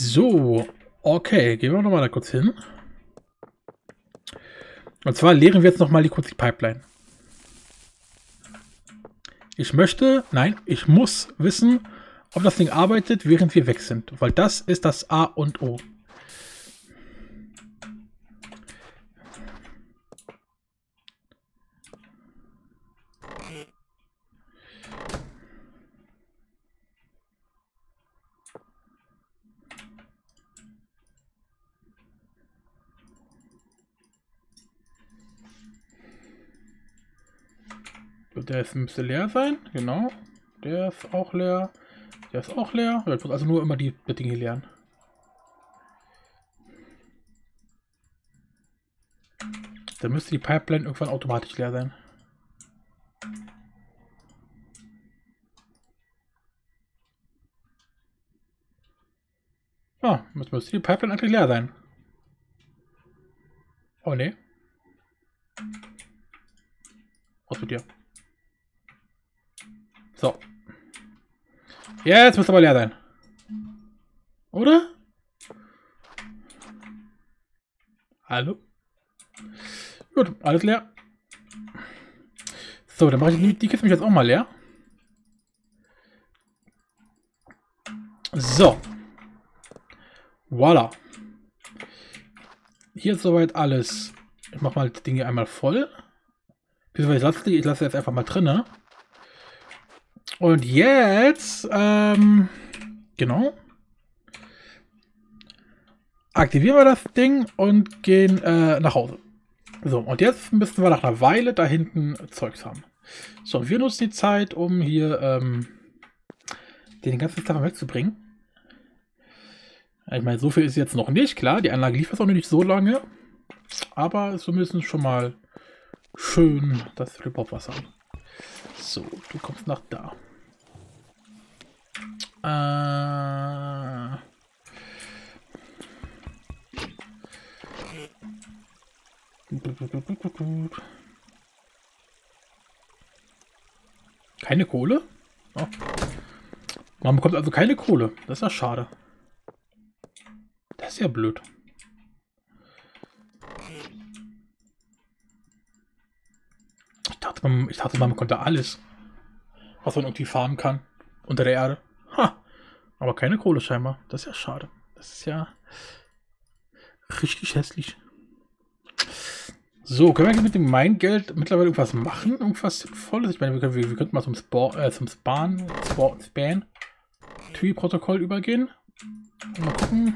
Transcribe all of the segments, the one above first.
So, okay, gehen wir nochmal da kurz hin. Und zwar leeren wir jetzt nochmal kurz die Pipeline. Ich muss wissen, ob das Ding arbeitet, während wir weg sind. Weil das ist das A und O. Der müsste leer sein, genau. Der ist auch leer. Der ist auch leer. Ich muss also nur immer die Dinge leeren. Dann müsste die Pipeline irgendwann automatisch leer sein. Ah, jetzt müsste die Pipeline eigentlich leer sein. Oh ne. Was mit dir? So. Jetzt müsste aber leer sein. Oder? Hallo? Gut, alles leer. So, dann mache ich die Kiste mich jetzt auch mal leer. So. Voila. Hier ist soweit alles. Ich mache mal die Dinge einmal voll. Ich lasse jetzt einfach mal drin. Und jetzt, genau. Aktivieren wir das Ding und gehen nach Hause. So, und jetzt müssen wir nach einer Weile da hinten Zeugs haben. So, und wir nutzen die Zeit, um hier den ganzen Stuff wegzubringen. Ich meine, so viel ist jetzt noch nicht, klar. Die Anlage lief jetzt auch noch nicht so lange. Aber zumindest schon mal schön das Flip-Hop-Wasser. So, du kommst nach da. Keine Kohle? Oh. Man bekommt also keine Kohle. Das ist ja schade. Das ist ja blöd. Ich dachte, man konnte alles, was man irgendwie farmen kann, unter der Erde. Ha! Aber keine Kohle scheinbar. Das ist ja schade. Das ist ja richtig hässlich. So, können wir mit dem Mein-Geld mittlerweile irgendwas machen? Irgendwas Sinnvolles? Ich meine, wir könnten mal zum Span-Tree-Protokoll übergehen. Mal gucken.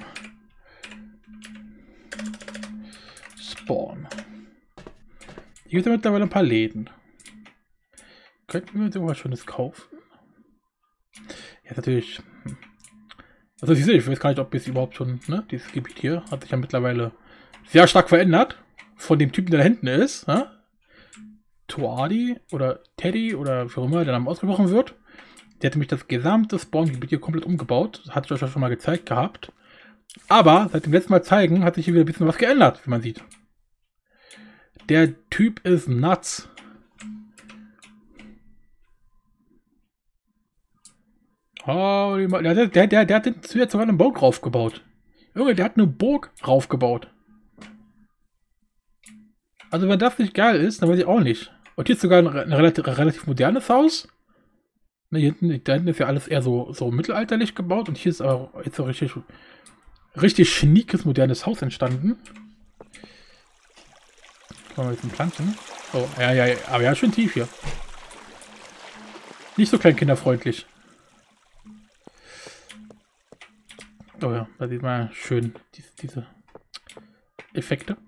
Spawn. Hier gibt es mittlerweile ein paar Läden. Könnten wir uns irgendwas Schönes kaufen? Ja, natürlich. Also ich weiß gar nicht, ob jetzt überhaupt schon, ne? Dieses Gebiet hier hat sich ja mittlerweile sehr stark verändert. Von dem Typen, der da hinten ist, ne? Toadi oder Teddy oder wie auch immer der Name ausgesprochen wird. Der hat nämlich das gesamte Spawn-Gebiet hier komplett umgebaut. Das hatte ich euch schon mal gezeigt gehabt. Aber seit dem letzten Mal zeigen, hat sich hier wieder ein bisschen was geändert, wie man sieht. Der Typ ist nuts. Oh, der hat jetzt sogar eine Burg raufgebaut. Junge, der hat eine Burg raufgebaut. Also wenn das nicht geil ist, dann weiß ich auch nicht. Und hier ist sogar ein relativ modernes Haus. Ne, da hinten ist ja alles eher so mittelalterlich gebaut. Und hier ist aber jetzt so richtig schniekes, modernes Haus entstanden. Können wir jetzt planten? Oh, ja, aber ja, schön tief hier. Nicht so kleinkinderfreundlich. Oh ja, da sieht man schön diese Effekte.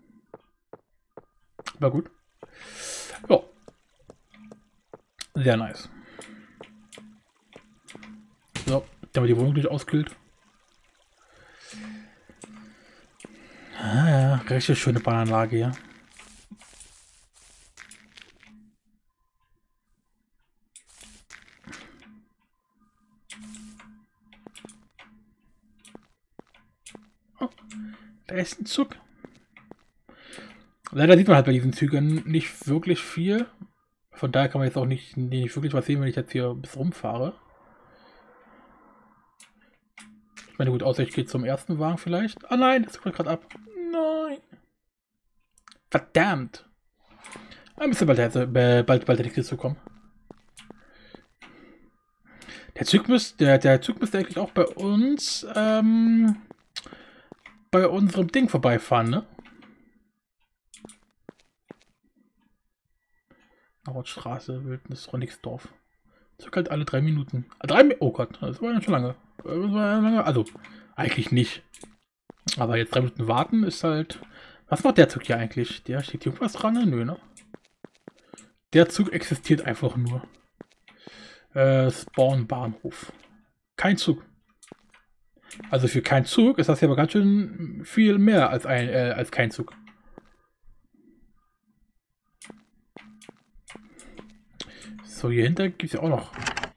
War gut. Ja. Sehr nice. So, damit die Wohnung nicht auskühlt. Ah ja, richtig schöne Bahnanlage hier. Oh, da ist ein Zug. Leider sieht man halt bei diesen Zügen nicht wirklich viel. Von daher kann man jetzt auch nicht wirklich was sehen, wenn ich jetzt hier bis rumfahre. Ich meine, gut, außer ich gehe zum ersten Wagen vielleicht. Ah nein, das kommt gerade ab. Nein. Verdammt. Da müsste bald der nächste Zug kommen. Der Zug müsste eigentlich auch bei uns, bei unserem Ding vorbeifahren, ne? Nordstraße, Wildnis, Ronigsdorf. Zug halt alle 3 Minuten. Oh Gott, das war ja schon lange. Also, eigentlich nicht. Aber jetzt 3 Minuten warten ist halt... Was macht der Zug hier eigentlich? Der steht hier irgendwas dran? Nö, ne? Der Zug existiert einfach nur. Spawn Bahnhof. Kein Zug. Also für keinen Zug ist das ja aber ganz schön viel mehr als kein Zug. So, hier hinter gibt es ja auch noch.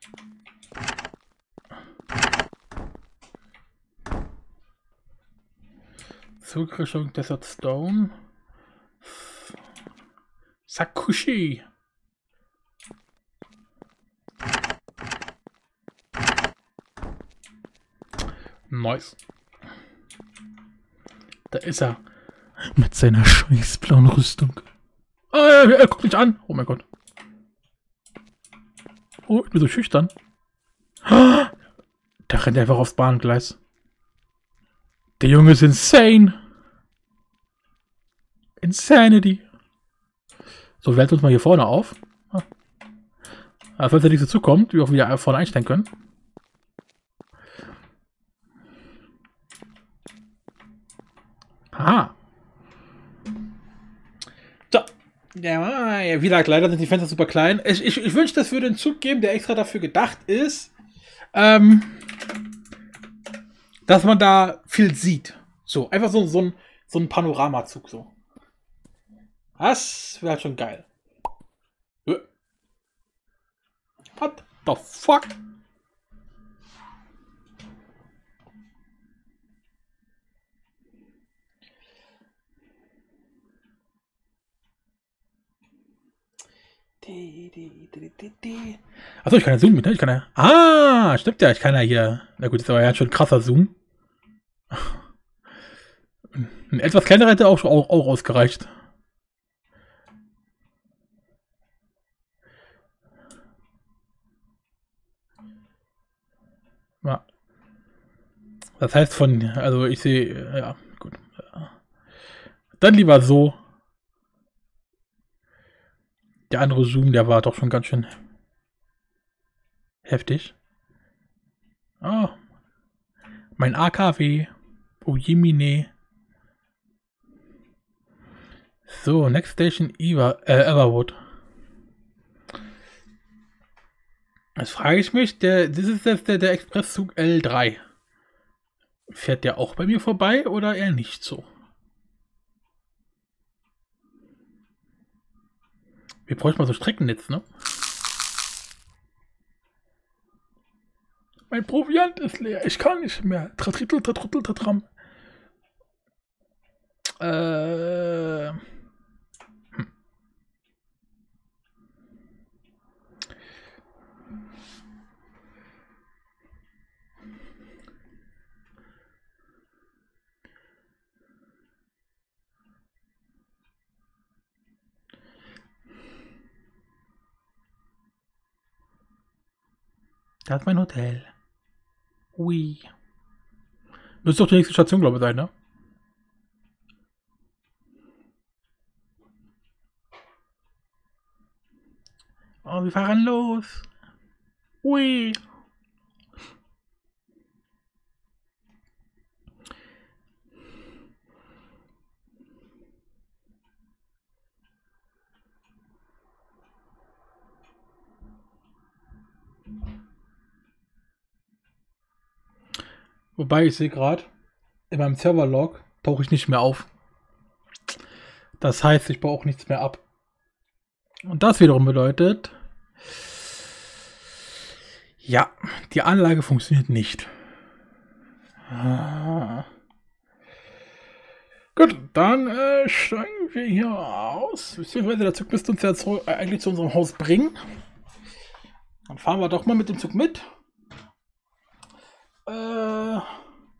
Zug Richtung Desert Stone. Sakushi. Nice. Da ist er. Mit seiner scheiß blauen Rüstung. Er guckt mich an. Oh mein Gott. Oh, ich bin so schüchtern. Da rennt er einfach aufs Bahngleis. Der Junge ist insane. Insanity. So, wir halten uns mal hier vorne auf. Falls der nächste zukommt, wir auch wieder vorne einstellen können. Aha. So. Ja, wie gesagt, leider sind die Fenster super klein. Ich wünschte, es würde einen Zug geben, der extra dafür gedacht ist, dass man da viel sieht. So, einfach so ein Panoramazug so. Das wäre halt schon geil. What the fuck? Achso, ich kann ja zoomen, ne? Ich kann ja. Ah, stimmt ja, ich kann ja hier. Na gut, das war ja schon ein krasser Zoom. Ein etwas kleinerer hätte auch ausgereicht. Ja. Das heißt also ich sehe, ja, gut. Dann lieber so. Der andere Zoom, der war doch schon ganz schön heftig. Oh. Mein AKW. Oh Jemine. So, Next Station Everwood. Jetzt frage ich mich, das ist jetzt der Expresszug L3. Fährt der auch bei mir vorbei oder eher nicht so? Wir bräuchten mal so Streckennetz, ne? Mein Proviant ist leer. Ich kann nicht mehr. Tatram. Das ist mein Hotel. Ui. Das ist doch die nächste Station, glaube ich, sein, ne? Oh, wir fahren los. Ui. Wobei, ich sehe gerade, in meinem Serverlog tauche ich nicht mehr auf. Das heißt, ich baue auch nichts mehr ab. Und das wiederum bedeutet, ja, die Anlage funktioniert nicht. Gut, dann steigen wir hier aus. Beziehungsweise der Zug müsste uns ja eigentlich zu unserem Haus bringen. Dann fahren wir doch mal mit dem Zug mit.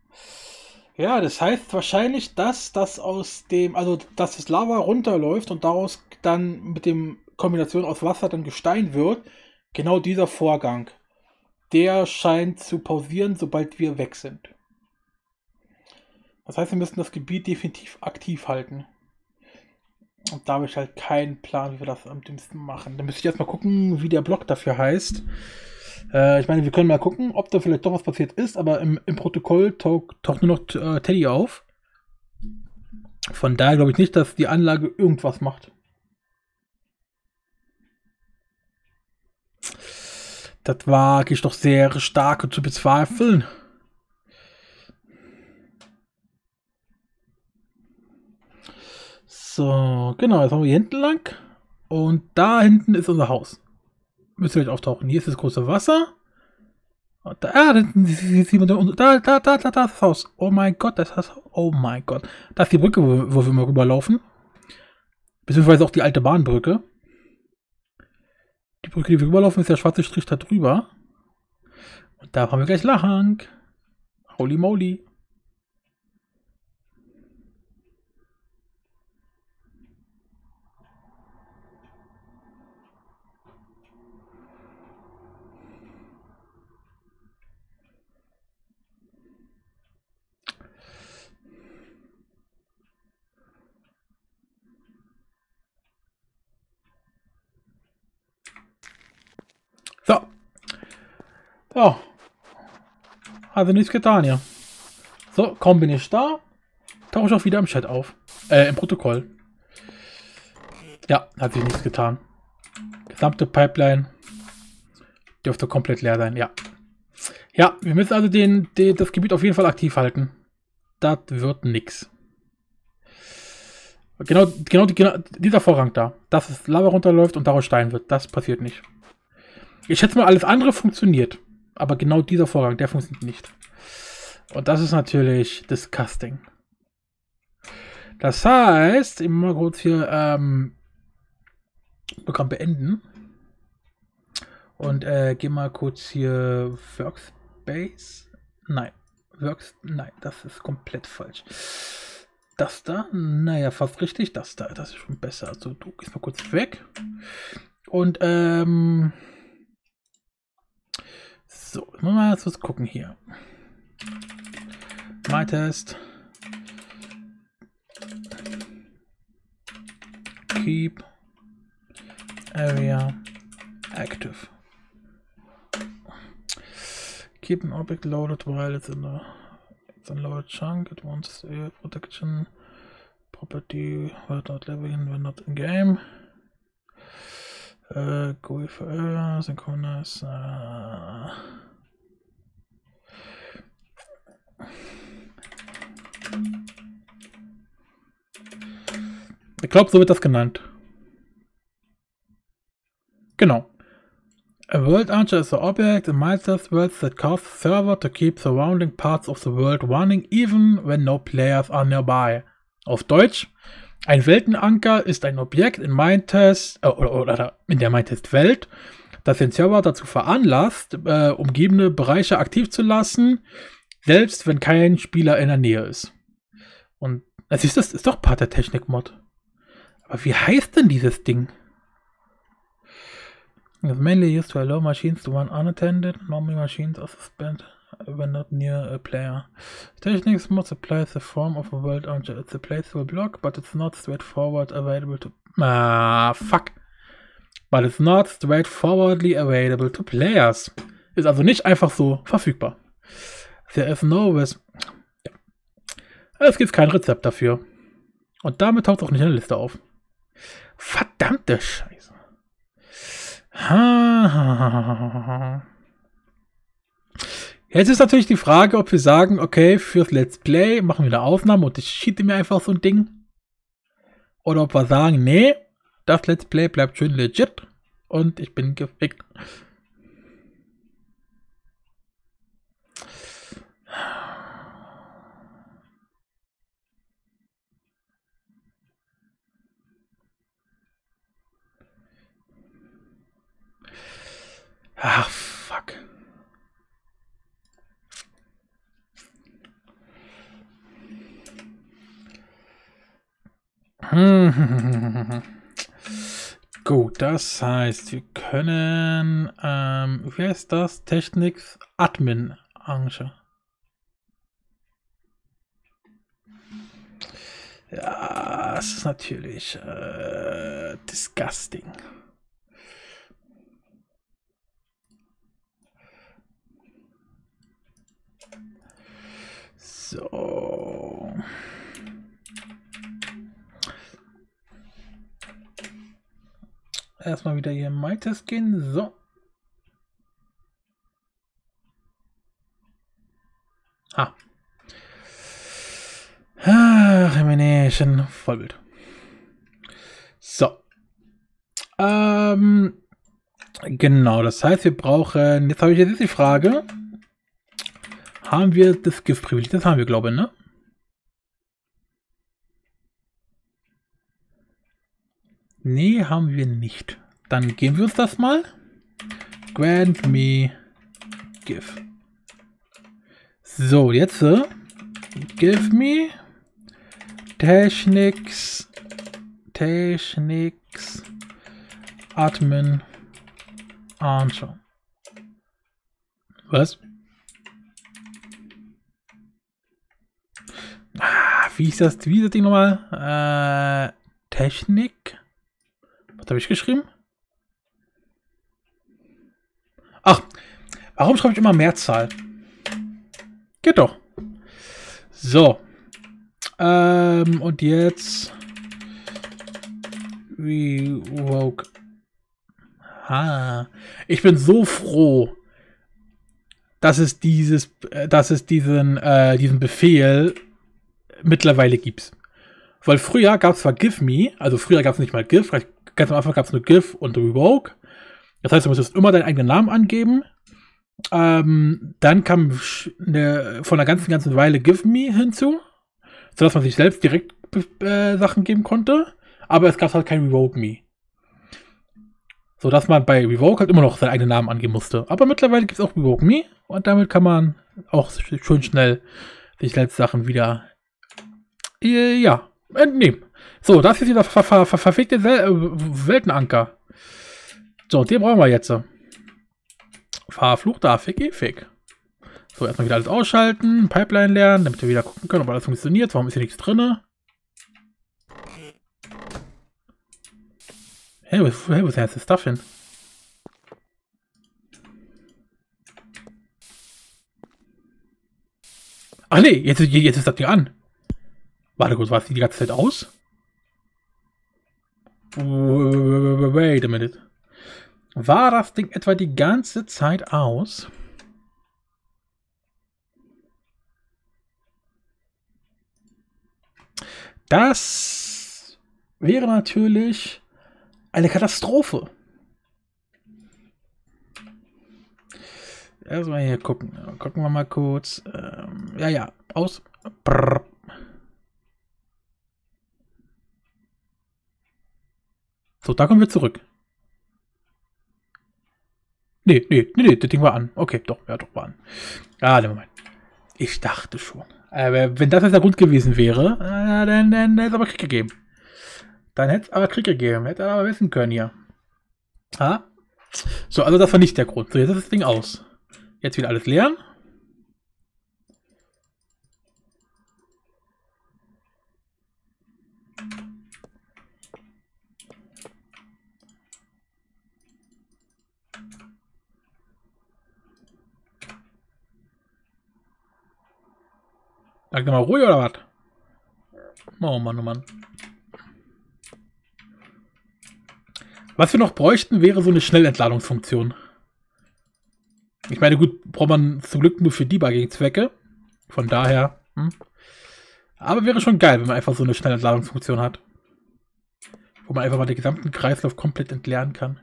Ja, das heißt wahrscheinlich, dass das aus dem, also dass das Lava runterläuft und daraus dann mit dem Kombination aus Wasser dann Gestein wird. Genau dieser Vorgang, der scheint zu pausieren, sobald wir weg sind. Das heißt, wir müssen das Gebiet definitiv aktiv halten. Und da habe ich halt keinen Plan, wie wir das am dümmsten machen. Dann müsste ich erstmal gucken, wie der Block dafür heißt. Ich meine, wir können mal gucken, ob da vielleicht doch was passiert ist, aber im Protokoll taucht nur noch Teddy auf. Von daher glaube ich nicht, dass die Anlage irgendwas macht. Das wage ich doch sehr stark zu bezweifeln. So, genau, jetzt haben wir hier hinten lang. Und da hinten ist unser Haus. Müsste gleich auftauchen. Hier ist das große Wasser. Und da, sieht man da ist das Haus. Oh mein Gott, das ist das. Oh mein Gott. Da ist die Brücke, wo wir mal rüberlaufen. Beziehungsweise auch die alte Bahnbrücke. Die Brücke, die wir rüberlaufen, ist der schwarze Strich da drüber. Und da fahren wir gleich lang. Holy moly. So. Ja. Also nichts getan, ja. So, kaum bin ich da, tauche ich auch wieder im Chat auf. Im Protokoll. Ja, hat sich nichts getan. Gesamte Pipeline dürfte komplett leer sein, ja. Ja, wir müssen also das Gebiet auf jeden Fall aktiv halten. Das wird nix. Genau dieser Vorrang da. Dass es Lava runterläuft und daraus Stein wird. Das passiert nicht. Ich schätze mal, alles andere funktioniert. Aber genau dieser Vorgang, der funktioniert nicht. Und das ist natürlich disgusting. Das heißt, ich mal kurz hier Programm beenden. Und geh mal kurz hier Workspace. Nein. Nein, das ist komplett falsch. Das da, naja, fast richtig. Das da, das ist schon besser. Also du gehst mal kurz weg. Und so, mal was gucken hier. MyTest. Keep area active. Keep an object loaded while it's in the loaded chunk. It wants protection property while not living when not in game. GUI for area, synchronize. Ich glaube, so wird das genannt. Genau. A world archer is the object in MyTest worlds that cause the server to keep surrounding parts of the world running, even when no players are nearby. Auf Deutsch, ein Weltenanker ist ein Objekt in MyTest oder in der MyTest-Welt, das den Server dazu veranlasst, umgebende Bereiche aktiv zu lassen, selbst wenn kein Spieler in der Nähe ist. Und das ist doch Part der Technik-Mod. Aber wie heißt denn dieses Ding? It's mainly used to allow machines to run unattended. Normally machines are suspended when not near a player. Technics mod supplies the form of a world archer. It's a placeable block, but it's not straightforward available to... fuck. But it's not straightforwardly available to players. Ist also nicht einfach so verfügbar. There is no res... Ja. Es gibt kein Rezept dafür. Und damit taucht es auch nicht in der Liste auf. Verdammte Scheiße. Jetzt ist natürlich die Frage, ob wir sagen, okay, fürs Let's Play machen wir eine Aufnahme und ich cheate mir einfach so ein Ding. Oder ob wir sagen, nee, das Let's Play bleibt schön legit und ich bin gefickt. Ach, fuck. Gut, das heißt, wir können, wie heißt das? Technics Admin Ange. Ja, es ist natürlich disgusting. So. Erstmal wieder hier in MyTest gehen. So. Elimination. Vollbild. So. Genau, das heißt, wir brauchen. Jetzt habe ich jetzt die Frage. Haben wir das Giftprivileg? Das haben wir, glaube ich, ne? Nee, haben wir nicht. Dann geben wir uns das mal. Grant me give. So, jetzt give me Technics Admin anschauen. Was? Wie ist das Ding nochmal? Technik? Was habe ich geschrieben? Ach, warum schreibe ich immer Mehrzahl? Geht doch. So. Und jetzt Revoke. Ich bin so froh, dass es diesen Befehl mittlerweile gibt. Weil früher gab es zwar Give Me, also früher gab es nicht mal Give, ganz am Anfang gab es nur Give und Revoke. Das heißt, du musstest immer deinen eigenen Namen angeben. Dann kam von einer ganzen Weile Give Me hinzu, sodass man sich selbst direkt Sachen geben konnte. Aber es gab halt kein Revoke Me. Sodass man bei Revoke halt immer noch seinen eigenen Namen angeben musste. Aber mittlerweile gibt es auch Revoke Me und damit kann man auch schön schnell sich selbst Sachen wieder entnehmen. So, das ist wieder verfickte Weltenanker. So, den brauchen wir jetzt. Verflucht da, fick. So, erstmal wieder alles ausschalten, Pipeline lernen, damit wir wieder gucken können, ob alles funktioniert. Warum ist hier nichts drin? Hey, wo ist denn jetzt das Stuff hin? Ach nee, jetzt ist das Ding an. Warte kurz, war es die ganze Zeit aus? Wait a minute. War das Ding etwa die ganze Zeit aus? Das wäre natürlich eine Katastrophe. Erstmal hier gucken. Gucken wir mal kurz. Ja, aus. Brrr. So, da kommen wir zurück. Nee, das Ding war an. Okay, doch, war an. Moment. Ich dachte schon. Aber wenn das jetzt der Grund gewesen wäre, dann hätte es aber Krieg gegeben. Hätte aber wissen können hier. So, also das war nicht der Grund. So, jetzt ist das Ding aus. Jetzt wieder alles leeren. Sag mal ruhig oder was? Oh Mann. Was wir noch bräuchten, wäre so eine Schnellentladungsfunktion. Ich meine, gut, braucht man zum Glück nur für Debugging-Zwecke. Von daher. Aber wäre schon geil, wenn man einfach so eine Schnellentladungsfunktion hat. Wo man einfach mal den gesamten Kreislauf komplett entleeren kann.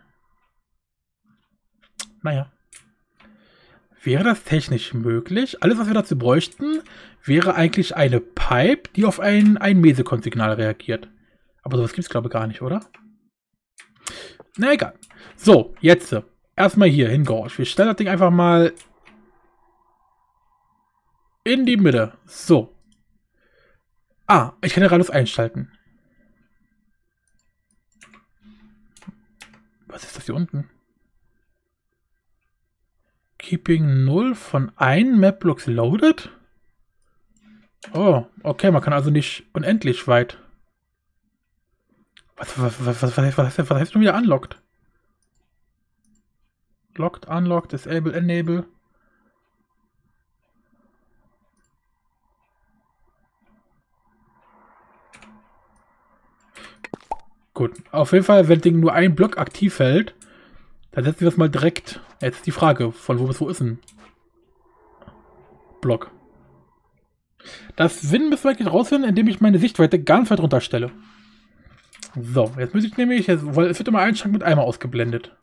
Naja. Wäre das technisch möglich? Alles, was wir dazu bräuchten, wäre eigentlich eine Pipe, die auf ein Mesekon-Signal reagiert. Aber sowas gibt es, glaube ich, gar nicht, oder? Na egal. So, jetzt erstmal hier hingorsch. Wir stellen das Ding einfach mal in die Mitte. So. Ich kann den Radius einschalten. Was ist das hier unten? Keeping 0 von 1 Map-Blocks loaded? Oh, okay, man kann also nicht unendlich weit. Was heißt schon wieder unlocked? Locked, unlocked, disable, enable. Gut, auf jeden Fall, wenn Ding nur ein Block aktiv hält, dann setzen wir das mal direkt. Jetzt ist die Frage, von wo bis wo ist ein Block? Das Win müssen wir eigentlich rausfinden, indem ich meine Sichtweite ganz weit runterstelle. So, jetzt muss ich nämlich, weil es wird immer ein Schrank mit einmal ausgeblendet.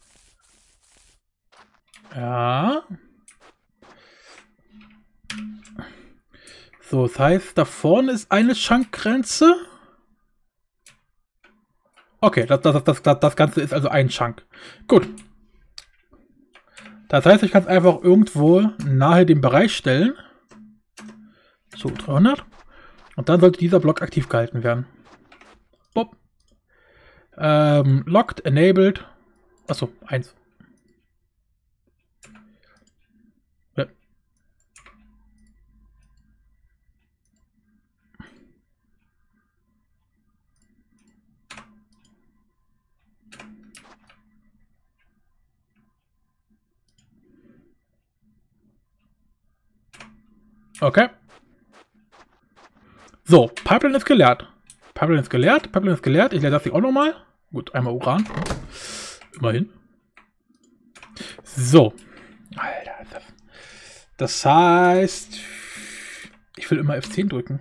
Ja. So, das heißt, da vorne ist eine Schankgrenze. Okay, das Ganze ist also ein Chunk. Gut. Das heißt, ich kann es einfach irgendwo nahe dem Bereich stellen. So, 300. Und dann sollte dieser Block aktiv gehalten werden. Bob. Locked, enabled. Achso, 1. Ja. Okay. So, Pipeline ist geleert. Pipeline ist geleert, Pipeline ist geleert. Ich leere das hier auch nochmal. Gut, einmal Uran. Immerhin. So. Alter. Das heißt, ich will immer F10 drücken.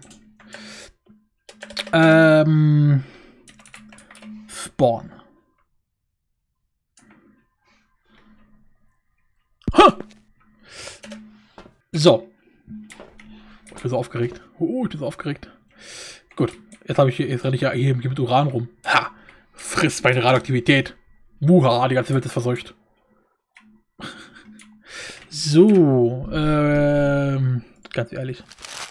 Spawn. Ha! So. Ich bin so aufgeregt. Ich bin so aufgeregt. Gut. Jetzt renne ich ja hier mit Uran rum. Ha! Friss meine Radioaktivität. Muha, die ganze Welt ist verseucht. So. Ganz ehrlich.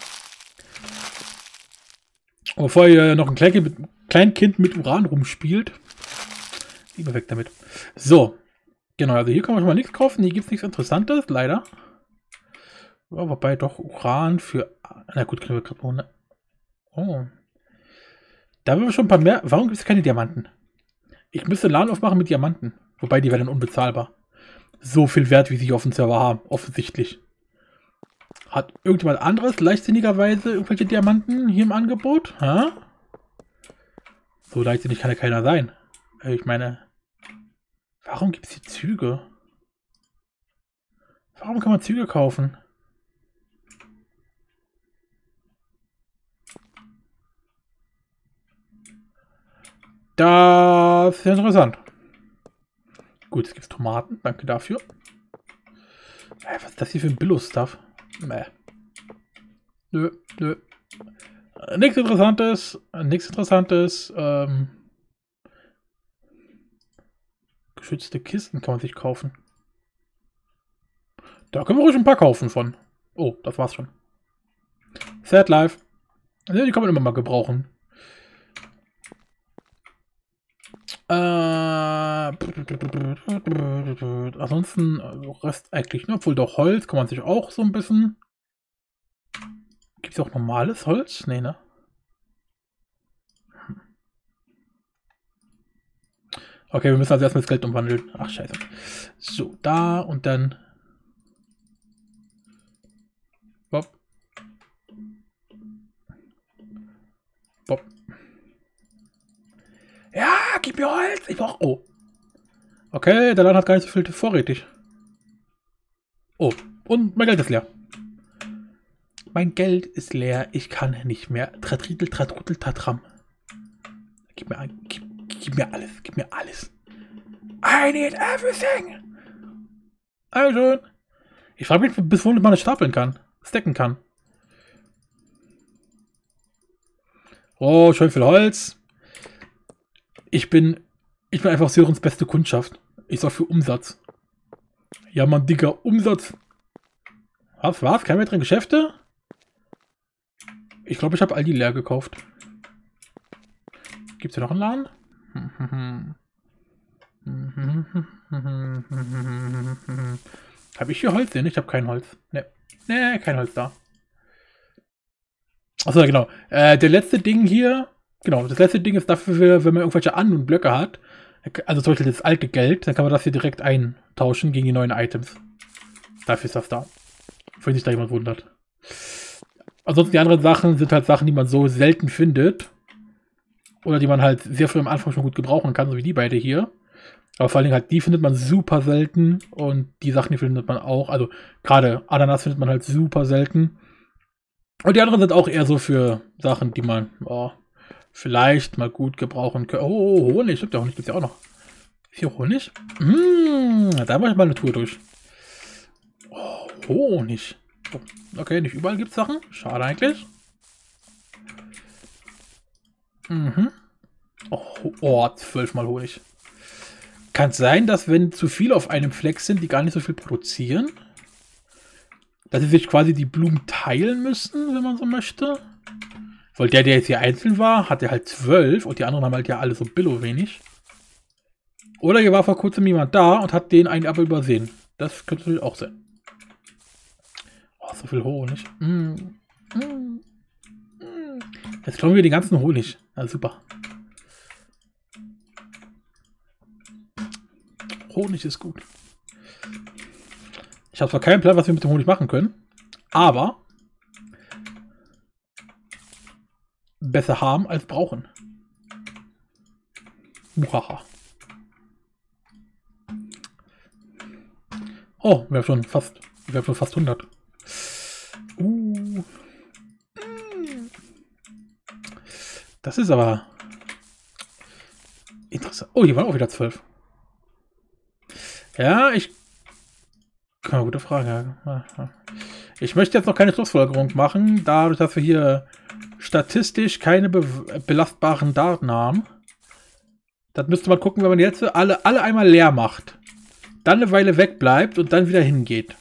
Bevor ihr noch ein Kleinkind mit Uran rumspielt. Lieber weg damit. So. Genau, also hier kann man schon mal nichts kaufen. Hier gibt es nichts Interessantes, leider. Ja, wobei doch Uran für... Na gut, können wir gerade... Oh. Da haben wir schon ein paar mehr... Warum gibt es keine Diamanten? Ich müsste einen Laden aufmachen mit Diamanten. Wobei, die werden dann unbezahlbar. So viel Wert, wie sie auf dem Server haben. Offensichtlich. Hat irgendjemand anderes leichtsinnigerweise irgendwelche Diamanten hier im Angebot? Ha? So leichtsinnig kann ja keiner sein. Ich meine... Warum gibt es hier Züge? Warum kann man Züge kaufen? Das ist ja interessant. Gut, es gibt Tomaten. Danke dafür. Was ist das hier für ein Billo-Stuff? Nö. Nichts Interessantes. Geschützte Kisten kann man sich kaufen. Da können wir ruhig ein paar kaufen von. Oh, das war's schon. Sad Life. Ja, die kann man immer mal gebrauchen. Ansonsten Rest eigentlich, ne? Obwohl doch Holz kann man sich auch so ein bisschen... Gibt es auch normales Holz? Nee, ne? Okay, wir müssen also erstmal das Geld umwandeln. Ach, scheiße. So, da und dann... Bob. Bob. Ja, gib mir Holz. Ich brauch... Oh. Okay, der Laden hat gar nicht so viel vorrätig. Oh, und mein Geld ist leer. Mein Geld ist leer. Ich kann nicht mehr. Tradritel, tradrutel, tatram. Gib mir alles. Gib mir alles. I need everything. Also, ich frage mich, bis wohin man das stapeln kann. Stacken kann. Oh, schön viel Holz. Ich bin einfach Sörens beste Kundschaft. Ich sorge für Umsatz. Ja, Mann, Digga, Umsatz. Was? Keine weiteren Geschäfte? Ich glaube, ich habe Aldi leer gekauft. Gibt es hier noch einen Laden? Habe ich hier Holz? Ich habe kein Holz. Ne, kein Holz da. Achso, genau. Der letzte Ding hier, genau, das letzte Ding ist dafür, wenn man irgendwelche anderen Blöcke hat, also zum Beispiel das alte Geld, dann kann man das hier direkt eintauschen gegen die neuen Items. Dafür ist das da. Wenn sich da jemand wundert. Ansonsten die anderen Sachen sind halt Sachen, die man so selten findet. Oder die man halt sehr früh am Anfang schon gut gebrauchen kann, so wie die beide hier. Aber vor allen Dingen halt, die findet man super selten. Und die Sachen, die findet man auch. Also gerade Ananas findet man halt super selten. Und die anderen sind auch eher so für Sachen, die man vielleicht mal gut gebrauchen kann. Oh, Honig. Stimmt, der Honig gibt es ja auch noch. Ist hier Honig? Da mache ich mal eine Tour durch. Oh, Honig. Okay, nicht überall gibt es Sachen. Schade eigentlich. Oh, 12 mal Honig. Kann es sein, dass wenn zu viele auf einem Fleck sind, die gar nicht so viel produzieren? Dass sie sich quasi die Blumen teilen müssen, wenn man so möchte? Weil der jetzt hier einzeln war, hatte halt 12 und die anderen haben halt ja alle so billo wenig. Oder hier war vor kurzem jemand da und hat den einen aber übersehen. Das könnte natürlich auch sein. Oh, so viel Honig. Jetzt klauen wir den ganzen Honig. Ja, super. Honig ist gut. Ich habe zwar keinen Plan, was wir mit dem Honig machen können, aber besser haben als brauchen. Muhaha. Oh, wir haben schon fast 100. Das ist aber interessant. Oh, hier waren auch wieder 12. Ja, gute Frage. Ich möchte jetzt noch keine Schlussfolgerung machen, dadurch, dass wir hier statistisch keine belastbaren Daten haben. Das müsste man gucken, wenn man jetzt alle einmal leer macht. Dann eine Weile wegbleibt und dann wieder hingeht.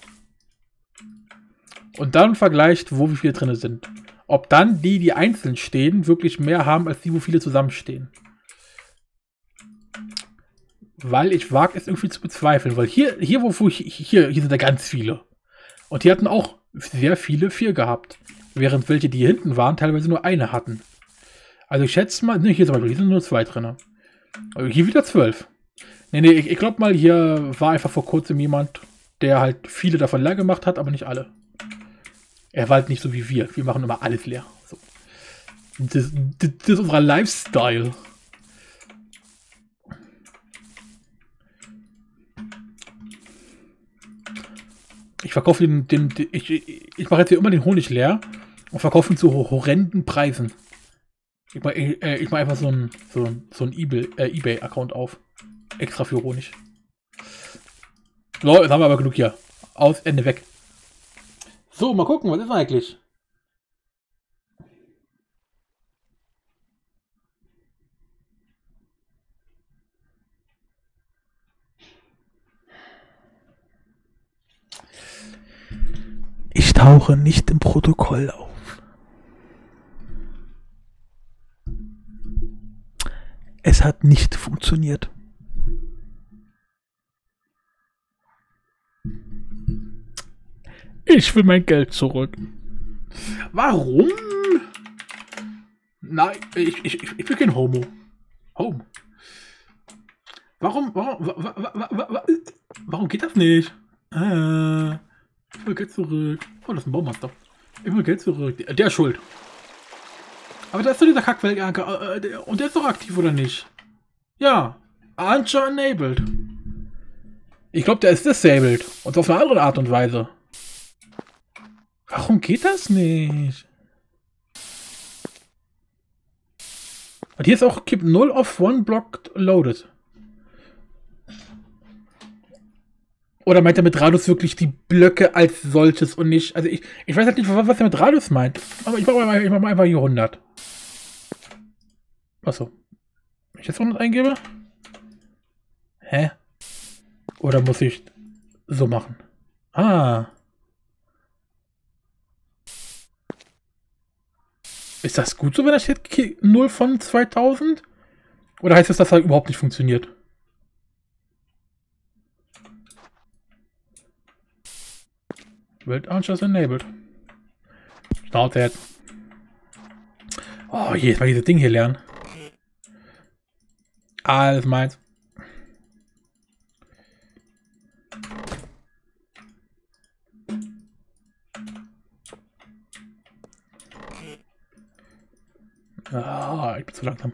Und dann vergleicht, wie viele drin sind. Ob dann die einzeln stehen, wirklich mehr haben, als die, wo viele zusammenstehen. Weil ich wage es irgendwie zu bezweifeln. Weil hier sind da ganz viele. Und die hatten auch sehr viele 4 gehabt. Während welche, die hier hinten waren, teilweise nur eine hatten. Also ich schätze mal, ne, hier zum Beispiel, hier sind nur 2 drin. Also hier wieder 12. Nee, ich glaube mal, hier war einfach vor kurzem jemand, der halt viele davon leer gemacht hat, aber nicht alle. Er war halt nicht so wie wir. Wir machen immer alles leer. So. Das ist unser Lifestyle. Ich verkaufe ich mache jetzt hier immer den Honig leer und verkaufe ihn zu horrenden Preisen. Ich mache einfach so ein eBay-Account auf. Extra für Honig. So, jetzt haben wir aber genug hier. Aus, Ende, weg. So, mal gucken, was ist eigentlich? Ich tauche nicht im Protokoll auf. Es hat nicht funktioniert. Ich will mein Geld zurück. Warum? Nein, ich bin kein Homo. Home. Warum geht das nicht? Ich will Geld zurück. Oh, das ist ein Baumaster. Ich will Geld zurück. Der ist schuld. Aber da ist doch dieser Kackweltanker. Und der ist doch aktiv, oder nicht? Ja. Archer enabled. Ich glaube, der ist disabled. Und auf eine andere Art und Weise. Warum geht das nicht? Und hier ist auch Keep 0 of 1 block loaded. Oder meint er mit Radius wirklich die Blöcke als solches und nicht... Also ich weiß halt nicht, was er mit Radius meint. Aber ich mache mal einfach hier 100. Achso. Wenn ich jetzt 100 eingebe? Hä? Oder muss ich so machen? Ah. Ist das gut so, wenn das steht 0 von 2000? Oder heißt das, dass er überhaupt nicht funktioniert? Build Archers enabled. Schnauze jetzt. Oh, jedes Mal dieses Ding hier lernen. Alles meins. Ah, ich bin zu langsam.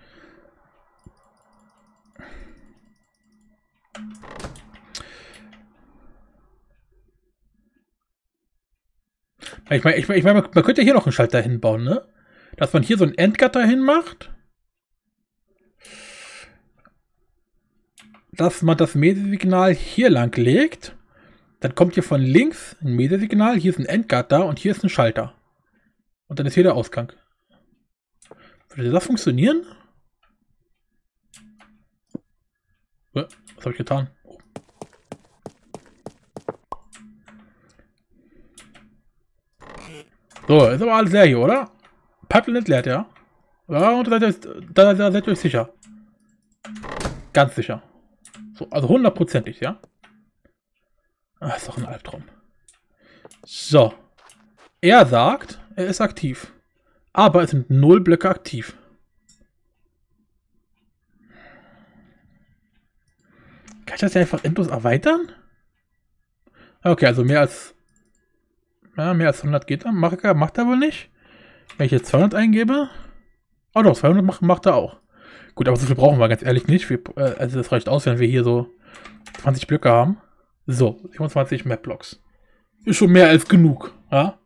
Ich meine, man könnte hier noch einen Schalter hinbauen, ne? Dass man hier so ein Endgatter hinmacht. Dass man das Mesesignal hier lang legt. Dann kommt hier von links ein Mesesignal, hier ist ein Endgatter und hier ist ein Schalter. Und dann ist hier der Ausgang. Würde das funktionieren? Was habe ich getan? So, ist aber alles leer hier, oder? Pipeline ist leer, ja? Ja, und da seid ihr euch sicher. Ganz sicher. So, also 100%ig, ja? Ah, ist doch ein Albtraum. So. Er sagt, er ist aktiv. Aber es sind 0 Blöcke aktiv. Kann ich das ja einfach endlos erweitern? Okay, also mehr als 100 geht dann. Macht er wohl nicht. Wenn ich jetzt 200 eingebe. Oh doch, 200 macht er auch. Gut, aber so viel brauchen wir ganz ehrlich nicht. Also das reicht aus, wenn wir hier so 20 Blöcke haben. So, 27 Map-Blocks. Ist schon mehr als genug. Ja?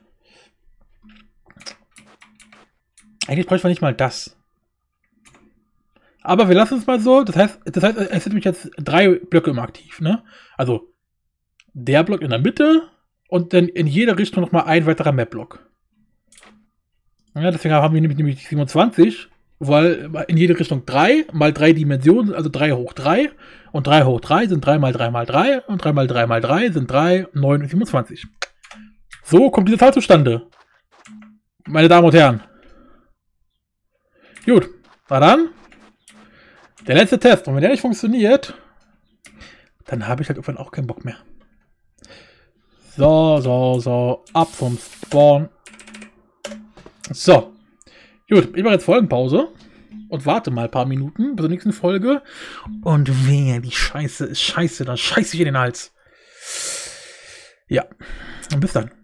Eigentlich bräuchten wir nicht mal das. Aber wir lassen es mal so. Das heißt, es sind nämlich jetzt 3 Blöcke immer aktiv. Ne? Also der Block in der Mitte und dann in jede Richtung nochmal ein weiterer Map-Block. Ja, deswegen haben wir nämlich 27, weil in jede Richtung 3 mal 3 Dimensionen, also 3 hoch 3 und 3 hoch 3 sind 3 mal 3 mal 3 und 3 mal 3 mal 3 sind 3, 9 und 27. So kommt diese Zahl zustande. Meine Damen und Herren. Gut, na dann. Der letzte Test. Und wenn der nicht funktioniert, dann habe ich halt irgendwann auch keinen Bock mehr. So. Ab vom Spawn. So. Gut, ich mache jetzt Folgenpause. Und warte mal ein paar Minuten bis zur nächsten Folge. Und wehe, die Scheiße ist scheiße. Dann scheiße ich in den Hals. Ja. Und bis dann.